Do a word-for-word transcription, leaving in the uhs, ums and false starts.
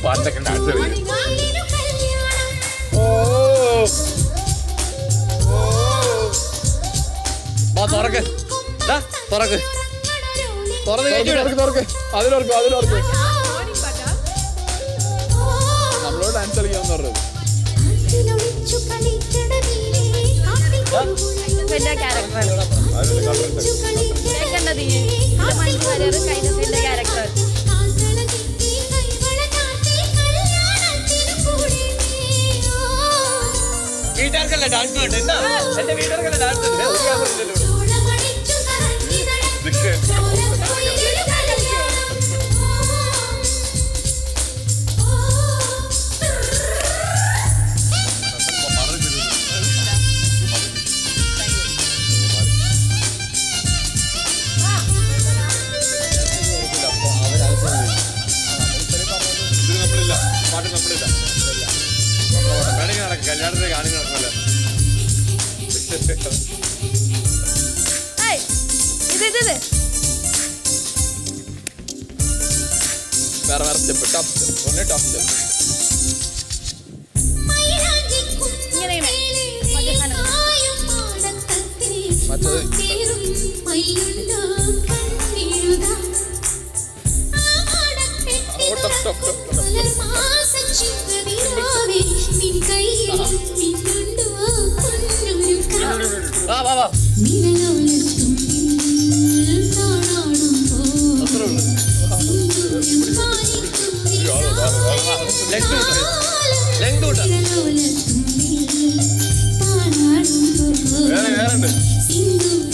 പാട്ടൊക്കെ ഡാൻസ് കളിക്കും. തുറക്ക് തുറക്ക് തുറക്ക് അതിലോർക്ക് അതിലോർക്ക് നമ്മളോട് ഡാൻസ് കളിക്കാന്ന് പറഞ്ഞത്. വീട്ടുകാർക്കല്ല ഡാൻസ് വേണ്ട. എന്താ എന്റെ വീട്ടുകാർക്കല്ല ഡാൻസ് കല്യാണത്തിന് കാണി നടക്കല്ല. വേറെ വേറെ സ്റ്റെപ്പ് ടോപ്പ് സ്റ്റെപ്പ് ഒന്നേ ടോപ്പ് സ്റ്റെപ്പ് മറ്റത് ടോപ്പ് ടോപ്പ് ടോപ്പ് വാ വാ വാ വേറെ വേറെ